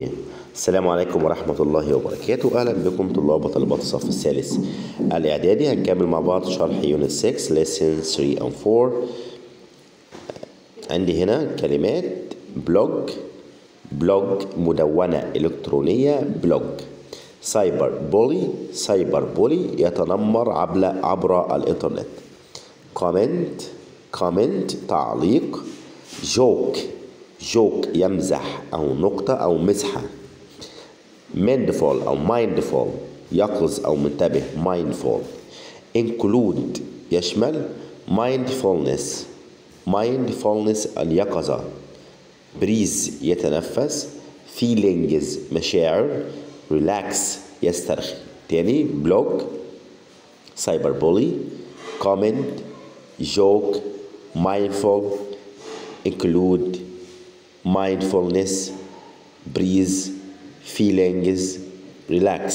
السلام عليكم ورحمة الله وبركاته. أهلا بكم طلاب وطالبات الصف الثالث الإعدادي. هنكمل مع بعض شرح يونت 6 lesson 3 and 4. عندي هنا كلمات بلوج مدونة إلكترونية بلوج. سايبر بولي يتنمر عبر الإنترنت. كومنت تعليق. جوك يمزح أو نقطة أو مزحة. mindful يقظ أو منتبه mindful. include يشمل mindfulness اليقظة. breathe يتنفس. feelings مشاعر. relax يسترخي. تاني بلوج سايبر بولي comment joke mindful include mindfulness breathe feelings relax.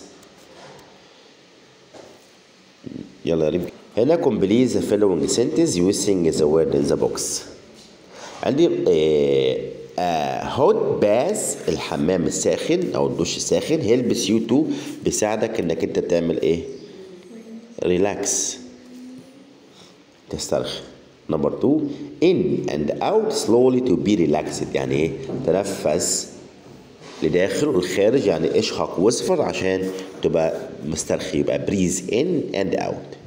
يلا يا ريم. هنا complete the following sentence using the word in the box. عندي hot bath الحمام الساخن او الدش الساخن helps you to بيساعدك انك انت تعمل ايه؟ relax تسترخي. نمبر 2 in and out slowly to be relaxed يعني ايه؟ تنفس لداخل والخارج يعني اشخق واصفر عشان تبقى مسترخي. يبقى breathe in and out.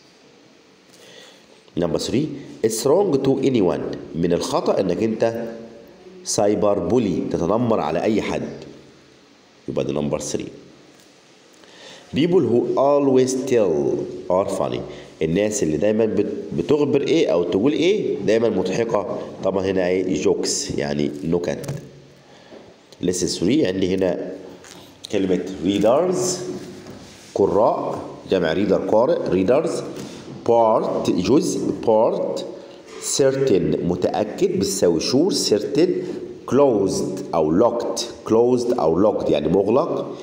نمبر 3 it's wrong to anyone من الخطأ انك انت سايبر بولي تتنمر على اي حد. يبقى ده نمبر 3. people who always tell are funny الناس اللي دايما بتخبر ايه او تقول ايه دايما مضحكة. طبعا هنا ايه جوكس يعني نكت. lesson 3 عندي هنا كلمة readers قراء جمع reader قارئ readers. part جزء part certain متأكد بتساوي sure certain. closed أو locked يعني مغلق.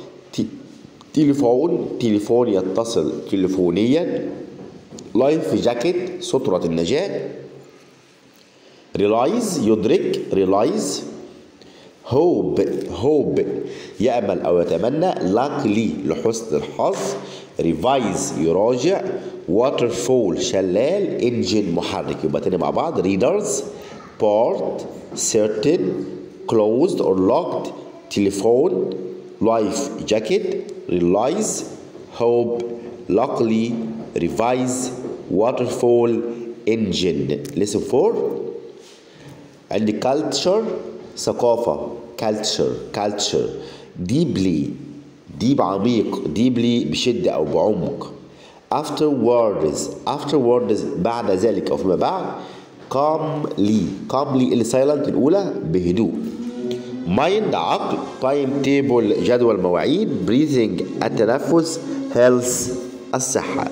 تليفون يتصل تليفونيا. لايف جاكيت سترة النجاة. realize يدرك realize. hope يأمل أو يتمنى. luckily لحسن الحظ. revise يراجع. waterfall شلال. engine محرك. يبقى تاني مع بعض readers part certain closed or locked telephone life jacket realize hope luckily revise waterfall engine. lesson 4 عندي culture ثقافة culture deeply عميق deeply بشدة أو بعمق. afterwards بعد ذلك أو فيما بعد. calmly اللي silent الأولى بهدوء. mind عقل. time table جدول مواعيد. breathing التنفس. health الصحة.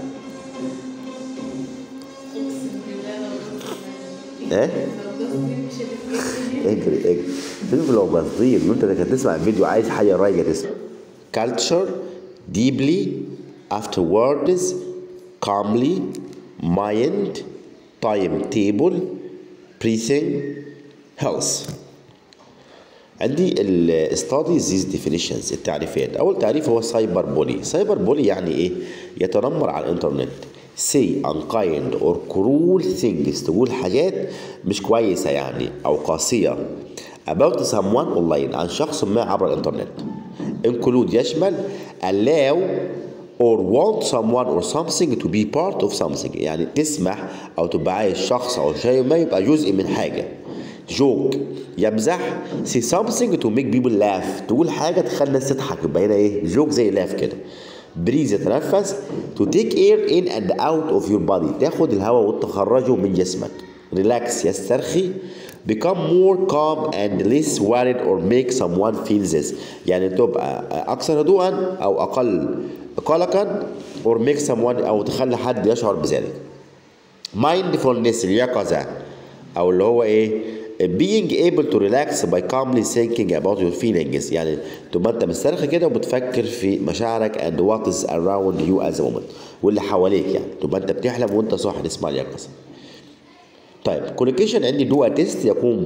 اجري شوف لو قصدين وانت كنت تسمع الفيديو عايز حاجه رايقه تسمع. culture deeply afterwards calmly mind time table breathing health. عندي study these definitions التعريفات. اول تعريف هو سايبر بولي يعني ايه؟ يتنمر على الانترنت. say unkind or cruel things تقول حاجات مش كويسة يعني أو قاسية about someone online عن شخص ما عبر الإنترنت. include يشمل allow or want someone or something to be part of something يعني تسمح أو تبقى عايز شخص أو شيء ما يبقى جزء من حاجة. joke يمزح. say something to make people laugh تقول حاجة تخلي الناس تضحك يبقى هنا إيه joke زي laugh كده. breathe يتنفس. to take air in and out of your body تاخد الهواء وتخرجه من جسمك. relax يسترخي. become more calm and less worried or make someone feel this يعني تبقى أكثر هدوءا أو أقل قلقا or make someone أو تخلي حد يشعر بذلك. mindfulness اليقظة أو اللي هو إيه being able to relax by calmly thinking about your feelings يعني تبقى انت مسترخي كده وبتفكر في مشاعرك and what is around you at the moment واللي حواليك يعني تبقى انت بتحلم وانت صاحي. اسمع اليقظة. طيب كولوكيشن عندي دو تيست يقوم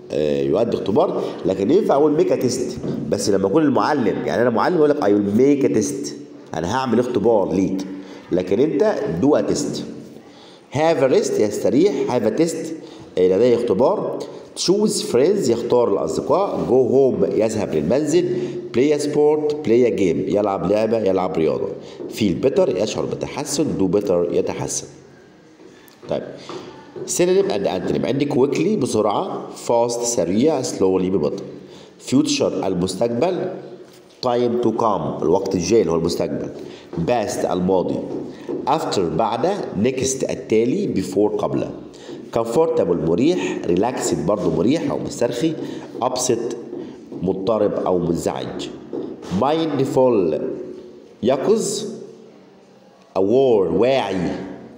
يؤدي اختبار، لكن ينفع اقول ميك تيست بس لما اكون المعلم. يعني انا معلم اقول لك اي ويل ميك تيست، انا هعمل اختبار ليك، لكن انت دو ا تيست. هاف ا ريست يستريح، هاف ا تيست لديه اختبار. تشوز فريندز يختار الاصدقاء. جو هوم يذهب للمنزل. بلاي سبورت بلاي جيم يلعب لعبه يلعب رياضه. فيل بيتر يشعر بتحسن. دو بيتر يتحسن. طيب سينونيم اند انتونيم عندي كويكلي بسرعه، فاست سريع، سلولي ببطء. فيوتشر المستقبل، تايم تو كام الوقت الجاي اللي هو المستقبل. باست الماضي. افتر بعد. نيكست التالي. بيفور قبل. كومفورتابل مريح. ريلاكسد برضه مريح او مسترخي. ابسط مضطرب او منزعج. مايندفول يقظ. aware واعي.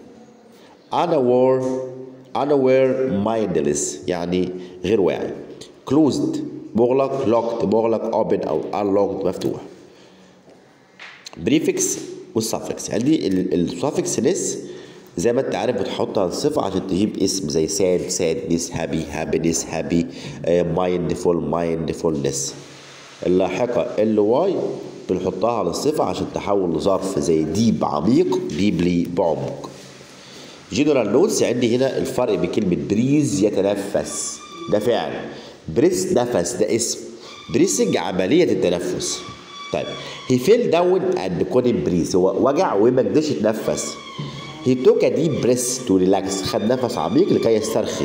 unaware mindless يعني غير واعي. closed مغلق. locked مغلق. open او unlocked مفتوح. بريفكس والسفكس عندي السفكس لس زي ما انت عارف بتحطها على الصفة عشان تجيب اسم زي sad sadness happy happiness happy mindfulness. اللاحقة ly بنحطها على الصفة عشان تحول لظرف زي deep عميق deeply بعمق. جنرال نوتس عندي هنا الفرق بين كلمة بريز يتنفس ده فعل، بريس نفس ده اسم، بريسنج عملية التنفس. طيب he fell down and couldn't breathe هو وجع وما قدرش يتنفس. he took a deep breath to relax خد نفس عميق لكي يسترخي.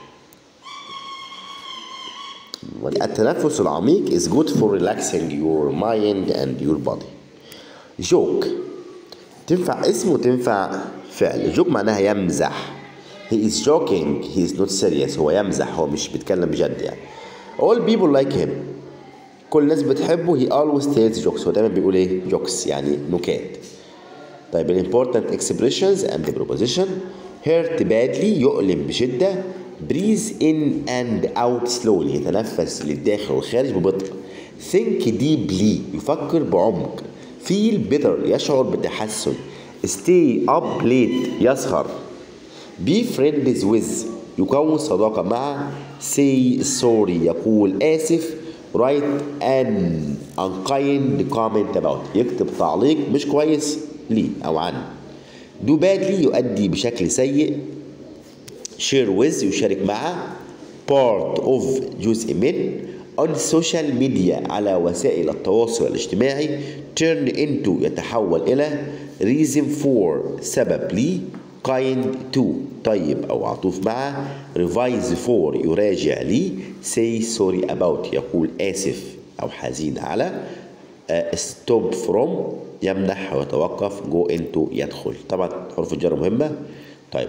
التنفس العميق is good for relaxing your mind and your body. joke تنفع اسم وتنفع فعل. joke معناها يمزح. he is joking he is not serious هو يمزح هو مش بيتكلم بجد يعني. all people like him كل الناس بتحبه. he always tells jokes هو دايما بيقول ايه jokes يعني نكات. طيب ال important expressions and the preposition. hurt badly يؤلم بشدة. breathe in and out slowly يتنفس للداخل والخارج ببطء. think deeply يفكر بعمق. feel better يشعر بتحسن. stay up late يسهر. be friends with يكون صداقة مع. say sorry يقول آسف. write an unkind comment about يكتب تعليق مش كويس ليه أو عنه. do badly يؤدي بشكل سيء. share with يشارك مع. part of جزء من. on social media على وسائل التواصل الاجتماعي. turn into يتحول إلى. reason for سبب لي. kind to طيب أو عطوف مع. revise for يراجع لي. say sorry about يقول آسف أو حزين على. stop from يمنح ويتوقف. go into يدخل. طبعا حروف الجر مهمة. طيب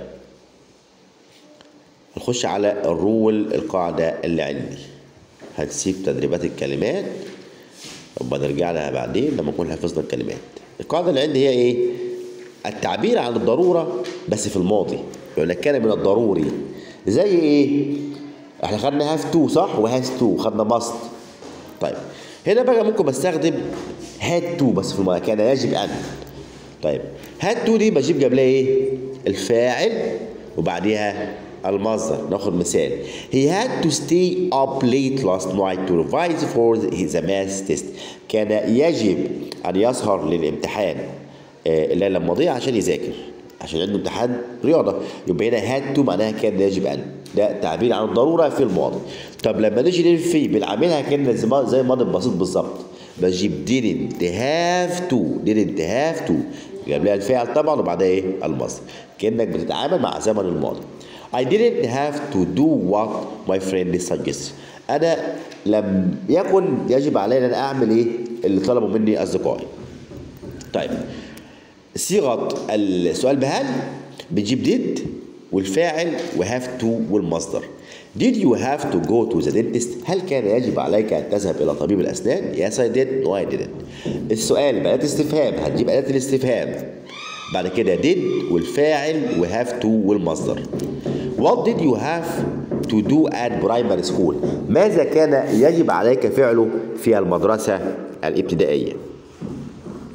نخش على الرول القاعدة اللي عندي. هنسيب تدريبات الكلمات وبنرجع لها بعدين لما نكون حفظنا الكلمات. القاعدة اللي عندي هي ايه؟ التعبير عن الضرورة بس في الماضي. يعني كان من الضروري زي ايه؟ احنا خدنا have to صح وhas to خدنا must. طيب هنا بقى ممكن بستخدم had to بس في الماضي كان يجب ان. طيب had to دي بجيب قبلها ايه؟ الفاعل وبعديها المصدر. ناخد مثال. he had to stay up late last night to revise for his math test. كان يجب أن يسهر للامتحان الليلة الماضية عشان يذاكر عشان عنده امتحان رياضة. يبقى هنا had to معناها كان يجب أن. ده تعبير عن الضرورة في الماضي. طب لما نيجي ننفي بنعملها كأن زي الماضي البسيط بالظبط. بجيب didn't have to جاب لها الفعل طبعا وبعدها ايه؟ المصدر. كأنك بتتعامل مع زمن الماضي. I didn't have to do what my friend suggests. أنا لم يكن يجب علي أن أعمل إيه اللي طلبوا مني أصدقائي. طيب صيغة السؤال بهل بتجيب did والفاعل وhave to والمصدر. Did you have to go to the dentist؟ هل كان يجب عليك أن تذهب إلى طبيب الأسنان؟ Yes I did. No I didn't. السؤال بأداة استفهام هتجيب أداة الاستفهام. بعد كده did والفاعل وhave to والمصدر. What did you have to do at primary school؟ ماذا كان يجب عليك فعله في المدرسة الابتدائية؟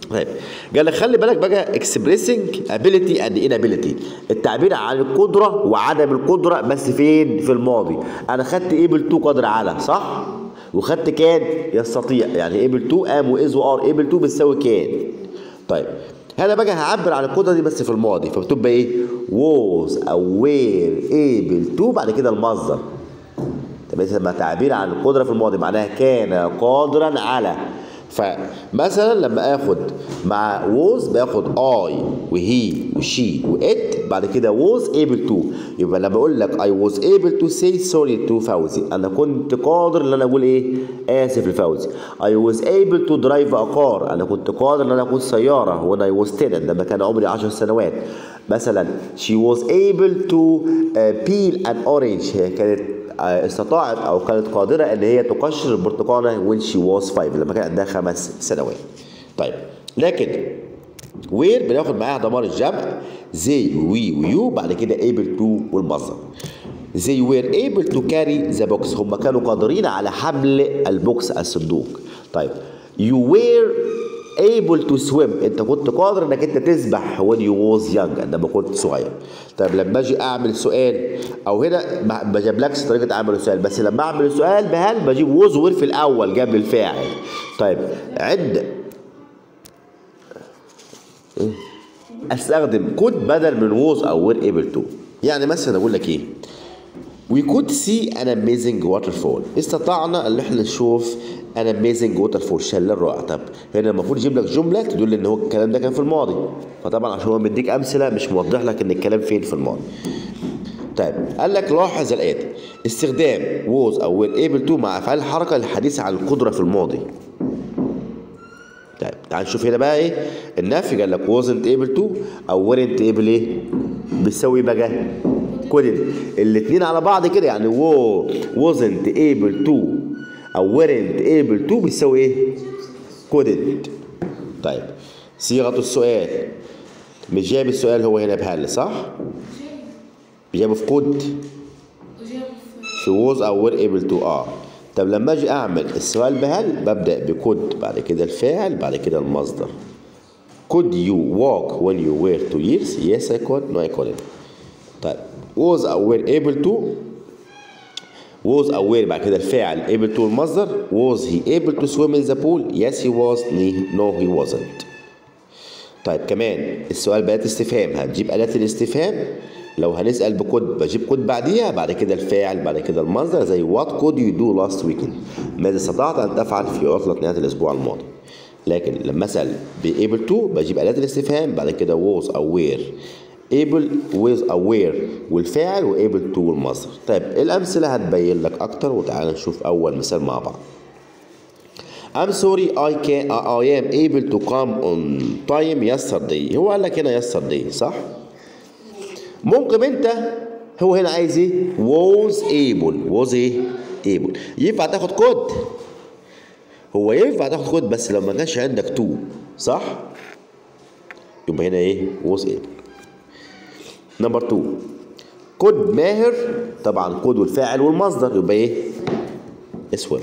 طيب قال لك خلي بالك بقى expressing ability and inability، التعبير عن القدرة وعدم القدرة بس فين؟ في الماضي. أنا خدت able to قادر على، صح؟ وخدت كان يستطيع، يعني able to am و is و are able to بتساوي كان. طيب هنا بقى هعبر عن القدرة دي بس في الماضي، فبتبقى إيه؟ was أو were able to بعد كده المصدر. طب لما تعبير عن القدرة في الماضي معناها كان قادرا على. فمثلا لما اخد مع was باخد I وهي وشي وات بعد كده was able to، يبقى لما اقول لك I was able to say sorry to فوزي، انا كنت قادر ان انا اقول ايه؟ اسف لفوزي. I was able to drive a car، انا كنت قادر ان انا اقود سيارة when I was 10 لما كان عمري 10 سنوات. مثلا she was able to peel an orange، هي كانت استطاعت او كانت قادره ان هي تقشر البرتقاله when she was 5 لما كان عندها 5 سنوات. طيب لكن وير بناخد معاها ضمائر الجمع زي وي ويو بعد كده able to والمصدر. they were able to carry the box، هم كانوا قادرين على حمل البوكس الصندوق. طيب you were able to swim، انت كنت قادر انك انت تسبح when you was young عندما كنت صغير. طيب لما اجي اعمل سؤال او هنا ما بجيبلكش طريقه عمل السؤال، بس لما اعمل السؤال بهل بجيب was were في الاول قبل الفاعل. طيب عند استخدم could بدل من was او were able to. يعني مثلا اقول لك ايه؟ we could see an amazing waterfall، استطعنا ان احنا نشوف an amazing waterfall شلال رائع. طب هنا المفروض يجيب لك جمله تدل ان هو الكلام ده كان في الماضي، فطبعا عشان هو مديك امثله مش موضح لك ان الكلام فين في الماضي. طيب قال لك لاحظ الاتي: استخدام was او were able to مع افعال الحركه الحديثه عن القدره في الماضي. طيب تعال نشوف هنا بقى ايه النفي. قال لك wasn't able to او weren't able ايه بتساوي بقى couldn't، الاثنين على بعض كده، يعني wasn't able to او weren't able to بتساوي ايه؟ couldn't. طيب صيغه السؤال مش جايب السؤال هو هنا بهل، صح؟ جايبه في could في was او were able to. طب لما اجي اعمل السؤال بهل ببدا بكود بعد كده الفاعل بعد كده المصدر. could you walk when you were 2 years؟ yes I could. no I couldn't. طيب was او were able to، was او were بعد كده الفاعل able to المصدر. was he able to swim in the pool؟ yes he was. no he wasn't. طيب كمان السؤال بأداة استفهام هنجيب أداة الاستفهام. لو هنسأل بكود بجيب كود بعديها بعد كده الفاعل بعد كده المصدر، زي what could you do last weekend؟ ماذا استطعت أن تفعل في عطلة نهاية الأسبوع الماضي. لكن لما أسأل ب able to بجيب أداة الاستفهام بعد كده was أو were able was أو were والفاعل و able to والمصدر. طيب الأمثلة هتبين لك أكتر، وتعالى نشوف أول مثال مع بعض. I'm sorry I am able to come on time yesterday. هو قال لك هنا yesterday صح؟ ممكن انت هو هنا عايز ايه؟ was able. was ايه؟ able. ينفع تاخد كود؟ هو ينفع تاخد كود بس لو ما كانش عندك to، صح؟ يبقى هنا ايه؟ was able. نمبر 2 كود ماهر، طبعا كود والفاعل والمصدر يبقى ايه؟ swim.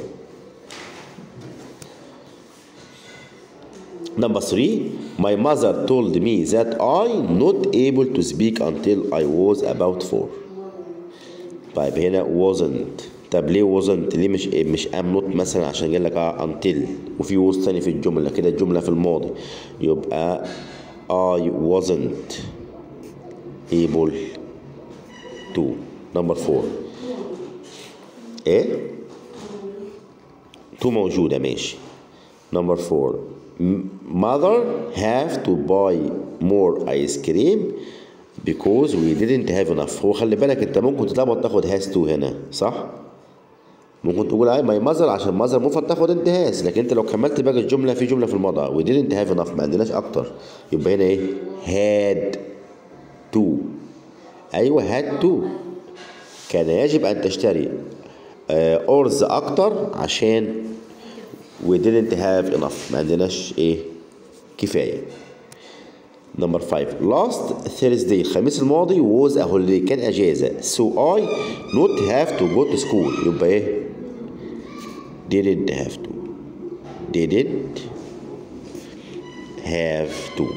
Number 3 my mother told me that I not able to speak until I was about 4. طيب هنا wasn't. طب ليه wasn't؟ ليه مش am not مثلا؟ عشان قال لك until وفي was تاني في الجملة، كده الجملة في الماضي، يبقى I wasn't able to. Number 4 ايه؟ to موجودة ماشي. Number 4 mother have to buy more ice cream because we didn't have enough. هو خلي بالك انت ممكن تتلخبط تاخد has to هنا، صح؟ ممكن تقول my mother عشان mother مفرد تاخد انت has، لكن انت لو كملت باقي الجمله في جمله في الماضي we didn't have enough ما عندناش اكتر، يبقى هنا ايه؟ had to. ايوه had to، كان يجب ان تشتري أرز اكتر عشان we didn't have enough ما عندناش ايه؟ كفايه. نمبر 5 last Thursday الخميس الماضي was a holiday كان اجازه so I not have to go to school يبقى ايه؟ didn't have to. didn't have to.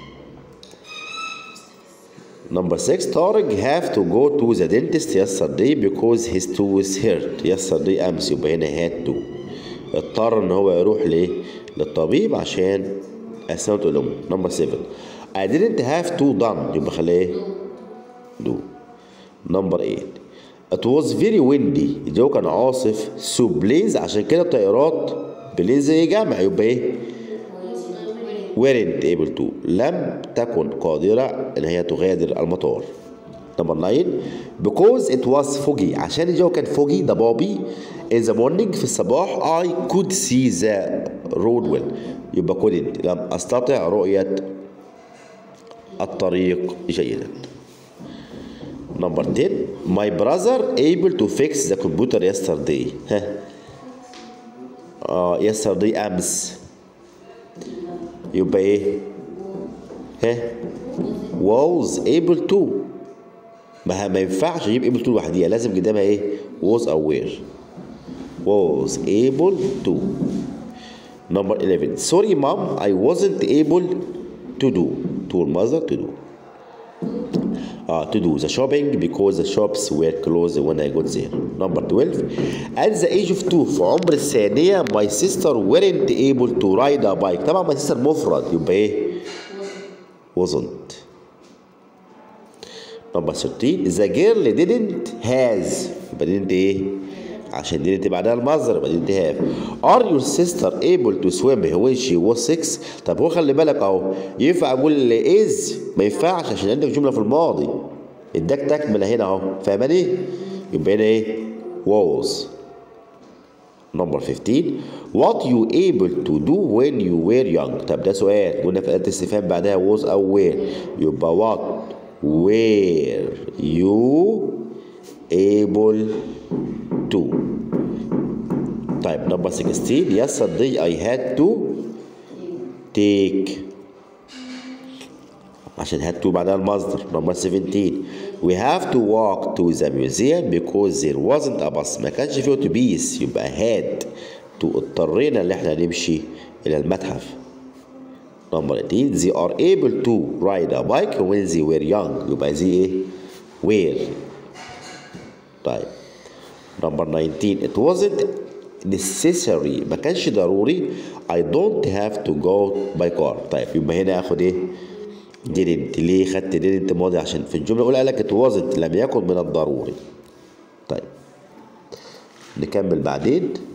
Number 6 طارق have to go to the dentist yesterday because his tooth hurt. yesterday أمس، يبقى هنا had to. اضطر إن هو يروح للطبيب عشان أسنانه تؤلمه. Number 7 I didn't have to done، يبقى خليه do. Number 8 It was very windy، الجو كان عاصف. so please، عشان كده الطائرات please جمع، يبقى ايه؟ weren't able to، لم تكن قادرة إن هي تغادر المطار. Number 9 because it was foggy، عشان الجو كان foggy ضبابي in the morning في الصباح I could see the road well، يبقى couldn't، لم أستطع رؤية الطريق جيدا. Number 10 my brother able to fix the computer yesterday. yesterday أمس، يبقى ايه؟ was able to. ما ينفعش اجيب able to لوحديها، لازم قدامها ايه؟ was أو were. was able to. Number 11 sorry mom I wasn't able to do. to المصدر to do. to do the shopping because the shops were closed when I got there. Number 12 at the age of 2 في عمر الثانية my sister weren't able to ride a bike. طبعا my sister مفرد، يبقى ايه؟ wasn't. Number 13 the girl didn't has، يبقى didn't ايه؟ عشان didn't بعدها المصدر، يبقى didn't have. are your sister able to swim when she was 6؟ طب هو خلي بالك اهو، ينفع اقول is؟ ما ينفعش عشان عندك جمله في الماضي، اداك تكمله هنا اهو، فاهماني؟ يبقى هنا ايه؟ was. Number 15 what you able to do when you were young؟ طب ده سؤال، قلنا في أداة استفهام بعدها was أو were، يبقى what were you able to. طيب number 16 yesterday I had to take، عشان had to بعدها المصدر. Number 17 we have to walk to the museum because there wasn't a bus، ما كانش فيه اتوبيس، يبقى had to اضطرينا ان احنا نمشي الى المتحف. Number 18 they are able to ride a bike when they were young، يبقى زي ايه؟ were. طيب Number 19 it wasn't necessary، ما كانش ضروري I don't have to go by car. طيب يبقى هنا اخد ايه؟ didn't. ليه خدت didn't ماضي؟ عشان في الجملة الأولى قال لك it wasn't، لم يكن من الضروري. طيب نكمل بعدين.